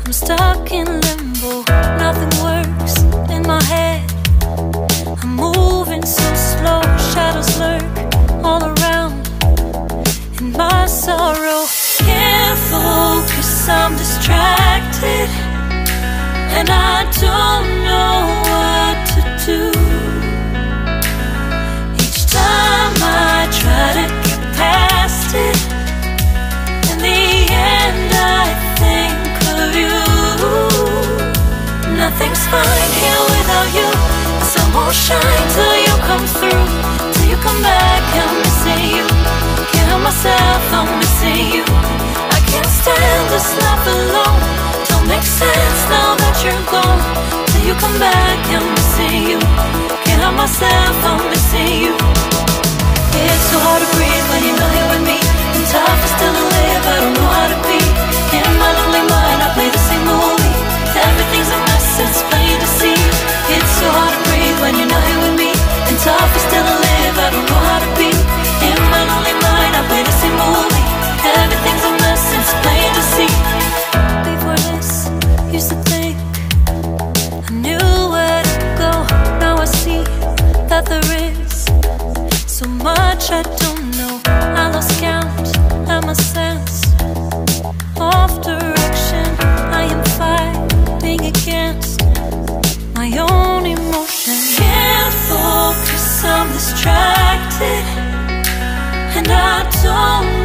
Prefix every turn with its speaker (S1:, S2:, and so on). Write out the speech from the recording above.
S1: I'm stuck in limbo, nothing works in my head. I'm moving so slow, shadows lurk all around. In my sorrow, can't focus, I'm distracted, and I don't know what to do. Each time I try to get past it, in the end I think of you. Nothing's fine here without you. The sun won't shine till you come through. Till you come back, I'm missing you. Can't help myself, I'm missing you. I can't stand this life alone. Don't make sense now that you're gone. Till you come back, I'm missing you. Can't help myself, I'm missing you. It's so hard to breathe when you're not here with me. And tough is still to live, I don't know how to be. In my lonely mind, I play the same movie. Everything's a mess, it's plain to see. It's so hard to breathe when you're not here with me. And tough is still to live, I don't know how to be. In my lonely mind, I play the same movie. Everything's a mess, it's plain to see. Before this, used to think I knew where to go. Now I see that there is so much I don't know. I lost count at my sense of direction. I am fighting against my own emotion. Can't focus, I'm distracted, and I don't